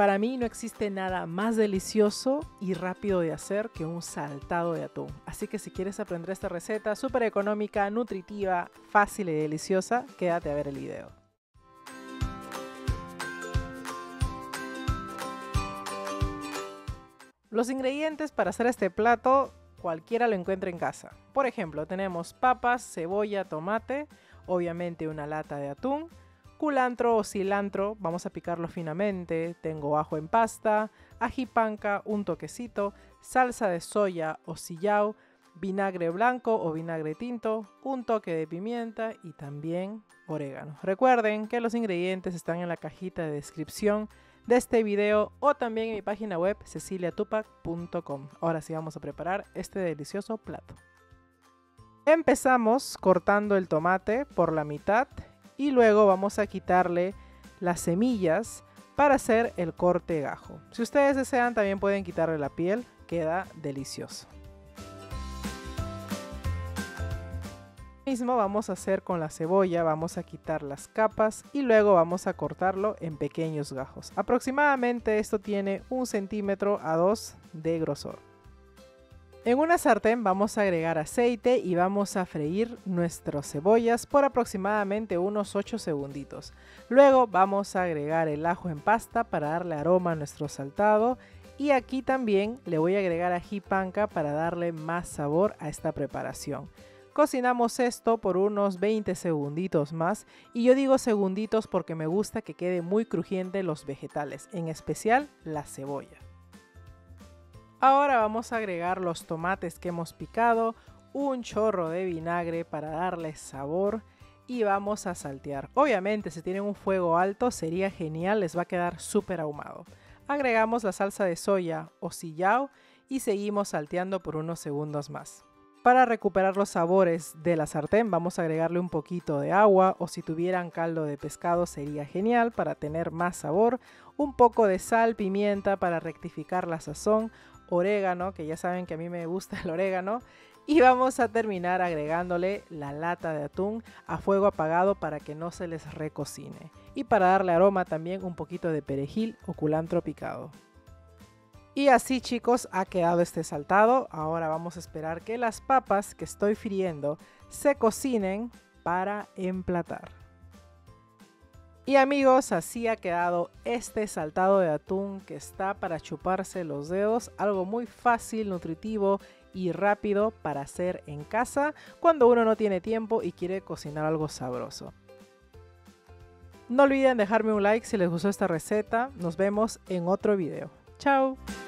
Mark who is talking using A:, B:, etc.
A: Para mí no existe nada más delicioso y rápido de hacer que un saltado de atún. Así que si quieres aprender esta receta súper económica, nutritiva, fácil y deliciosa, quédate a ver el video. Los ingredientes para hacer este plato cualquiera lo encuentra en casa. Por ejemplo, tenemos papas, cebolla, tomate, obviamente una lata de atún, culantro o cilantro, vamos a picarlo finamente, tengo ajo en pasta, ají panca, un toquecito, salsa de soya o sillao, vinagre blanco o vinagre tinto, un toque de pimienta y también orégano. Recuerden que los ingredientes están en la cajita de descripción de este video o también en mi página web ceciliatupac.com. Ahora sí vamos a preparar este delicioso plato. Empezamos cortando el tomate por la mitad y luego vamos a quitarle las semillas para hacer el corte gajo. Si ustedes desean también pueden quitarle la piel, queda delicioso. Mismo vamos a hacer con la cebolla, vamos a quitar las capas y luego vamos a cortarlo en pequeños gajos. Aproximadamente esto tiene 1 centímetro a 2 de grosor. En una sartén vamos a agregar aceite y vamos a freír nuestras cebollas por aproximadamente unos 8 segunditos. Luego vamos a agregar el ajo en pasta para darle aroma a nuestro saltado. Y aquí también le voy a agregar ají panca para darle más sabor a esta preparación. Cocinamos esto por unos 20 segunditos más y yo digo segunditos porque me gusta que quede muy crujiente los vegetales, en especial la cebolla. Ahora vamos a agregar los tomates que hemos picado, un chorro de vinagre para darle sabor y vamos a saltear. Obviamente si tienen un fuego alto sería genial, les va a quedar súper ahumado. Agregamos la salsa de soya o sillao y seguimos salteando por unos segundos más. Para recuperar los sabores de la sartén vamos a agregarle un poquito de agua o si tuvieran caldo de pescado sería genial para tener más sabor, un poco de sal, pimienta para rectificar la sazón, orégano, que ya saben que a mí me gusta el orégano, y vamos a terminar agregándole la lata de atún a fuego apagado para que no se les recocine y para darle aroma también un poquito de perejil o culantro picado. Y así chicos ha quedado este saltado. Ahora vamos a esperar que las papas que estoy friendo se cocinen para emplatar. Y amigos, así ha quedado este saltado de atún que está para chuparse los dedos. Algo muy fácil, nutritivo y rápido para hacer en casa cuando uno no tiene tiempo y quiere cocinar algo sabroso. No olviden dejarme un like si les gustó esta receta. Nos vemos en otro video. ¡Chao!